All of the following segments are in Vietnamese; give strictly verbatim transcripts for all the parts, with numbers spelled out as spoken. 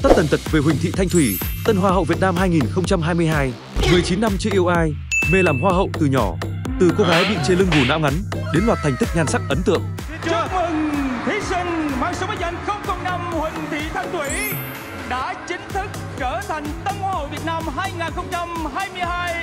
Tất tần tật về Huỳnh Thị Thanh Thủy, Tân Hoa hậu Việt Nam hai nghìn không trăm hai mươi hai. mười chín năm chưa yêu ai, mê làm hoa hậu từ nhỏ. Từ cô gái bị chê lưng gù não ngắn đến loạt thành tích nhan sắc ấn tượng. Chúc mừng thí sinh mang số báo danh không không năm Huỳnh Thị Thanh Thủy đã chính thức trở thành Tân Hoa hậu Việt Nam hai nghìn không trăm hai mươi hai.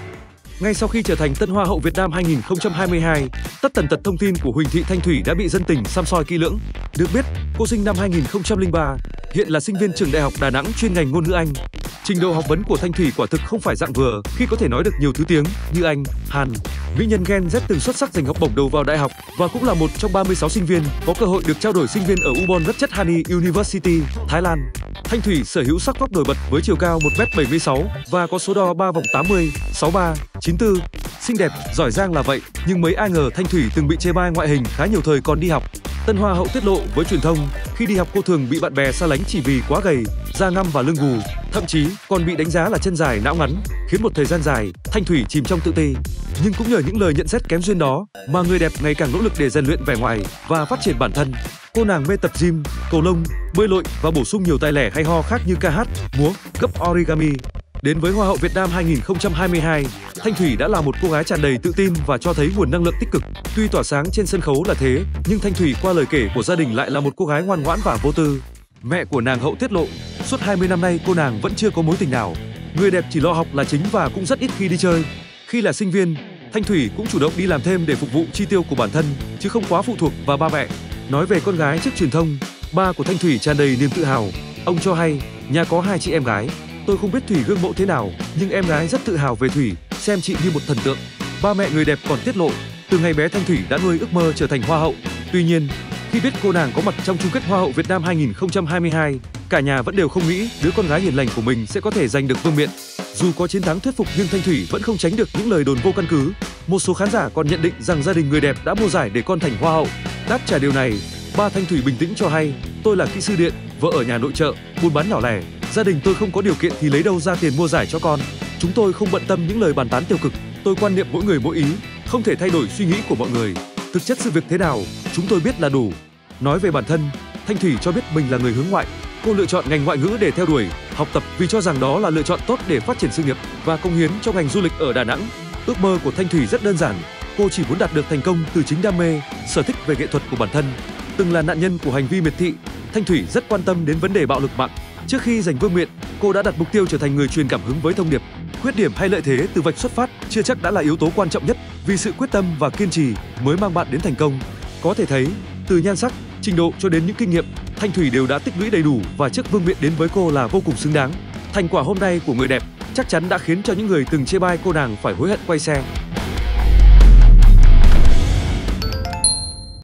Ngay sau khi trở thành Tân Hoa hậu Việt Nam hai nghìn không trăm hai mươi hai, tất tần tật thông tin của Huỳnh Thị Thanh Thủy đã bị dân tình săm soi kỹ lưỡng. Được biết, cô sinh năm hai nghìn không trăm lẻ ba, hiện là sinh viên trường Đại học Đà Nẵng chuyên ngành ngôn ngữ Anh. Trình độ học vấn của Thanh Thủy quả thực không phải dạng vừa khi có thể nói được nhiều thứ tiếng như Anh, Hàn. Mỹ nhân Gen Z từng xuất sắc giành học bổng đầu vào đại học và cũng là một trong ba mươi sáu sinh viên có cơ hội được trao đổi sinh viên ở Ubon Ratchathani University, Thái Lan. Thanh Thủy sở hữu sắc vóc nổi bật với chiều cao một mét bảy mươi sáu và có số đo ba vòng tám mươi, sáu ba, chín tư. Xinh đẹp, giỏi giang là vậy, nhưng mấy ai ngờ Thanh Thủy từng bị chê bai ngoại hình khá nhiều thời còn đi học. Tân Hoa hậu tiết lộ với truyền thông, khi đi học cô thường bị bạn bè xa lánh chỉ vì quá gầy, da ngăm và lưng gù, thậm chí còn bị đánh giá là chân dài não ngắn, khiến một thời gian dài Thanh Thủy chìm trong tự ti. Nhưng cũng nhờ những lời nhận xét kém duyên đó mà người đẹp ngày càng nỗ lực để rèn luyện vẻ ngoài và phát triển bản thân. Cô nàng mê tập gym, cầu lông, bơi lội và bổ sung nhiều tài lẻ hay ho khác như ca hát, múa, gấp origami. Đến với Hoa hậu Việt Nam hai nghìn không trăm hai mươi hai, Thanh Thủy đã là một cô gái tràn đầy tự tin và cho thấy nguồn năng lượng tích cực. Tuy tỏa sáng trên sân khấu là thế, nhưng Thanh Thủy qua lời kể của gia đình lại là một cô gái ngoan ngoãn và vô tư. Mẹ của nàng hậu tiết lộ, suốt hai mươi năm nay cô nàng vẫn chưa có mối tình nào. Người đẹp chỉ lo học là chính và cũng rất ít khi đi chơi. Khi là sinh viên, Thanh Thủy cũng chủ động đi làm thêm để phục vụ chi tiêu của bản thân, chứ không quá phụ thuộc vào ba mẹ. Nói về con gái trước truyền thông, ba của Thanh Thủy tràn đầy niềm tự hào. Ông cho hay, nhà có hai chị em gái. Tôi không biết Thủy gương mộ thế nào, nhưng em gái rất tự hào về Thủy, xem chị như một thần tượng. Ba mẹ người đẹp còn tiết lộ, từ ngày bé Thanh Thủy đã nuôi ước mơ trở thành Hoa hậu. Tuy nhiên, khi biết cô nàng có mặt trong chung kết Hoa hậu Việt Nam hai nghìn không trăm hai mươi hai, cả nhà vẫn đều không nghĩ đứa con gái hiền lành của mình sẽ có thể giành được vương miện. Dù có chiến thắng thuyết phục nhưng Thanh Thủy vẫn không tránh được những lời đồn vô căn cứ. Một số khán giả còn nhận định rằng gia đình người đẹp đã mua giải để con thành Hoa hậu. Đáp trả điều này, ba Thanh Thủy bình tĩnh cho hay, tôi là kỹ sư điện, vợ ở nhà nội trợ, buôn bán nhỏ lẻ. Gia đình tôi không có điều kiện thì lấy đâu ra tiền mua giải cho con. Chúng tôi không bận tâm những lời bàn tán tiêu cực. Tôi quan niệm mỗi người mỗi ý, không thể thay đổi suy nghĩ của mọi người. Thực chất sự việc thế nào, chúng tôi biết là đủ. Nói về bản thân, Thanh Thủy cho biết mình là người hướng ngoại. Cô lựa chọn ngành ngoại ngữ để theo đuổi, học tập vì cho rằng đó là lựa chọn tốt để phát triển sự nghiệp và cống hiến cho ngành du lịch ở Đà Nẵng. Ước mơ của Thanh Thủy rất đơn giản, cô chỉ muốn đạt được thành công từ chính đam mê, sở thích về nghệ thuật của bản thân. Từng là nạn nhân của hành vi miệt thị, Thanh Thủy rất quan tâm đến vấn đề bạo lực mạng. Trước khi giành vương miện, cô đã đặt mục tiêu trở thành người truyền cảm hứng với thông điệp. Khuyết điểm hay lợi thế từ vạch xuất phát chưa chắc đã là yếu tố quan trọng nhất, vì sự quyết tâm và kiên trì mới mang bạn đến thành công. Có thể thấy, từ nhan sắc, trình độ cho đến những kinh nghiệm, Thanh Thủy đều đã tích lũy đầy đủ và chiếc vương miện đến với cô là vô cùng xứng đáng. Thành quả hôm nay của người đẹp chắc chắn đã khiến cho những người từng chê bai cô nàng phải hối hận quay xe.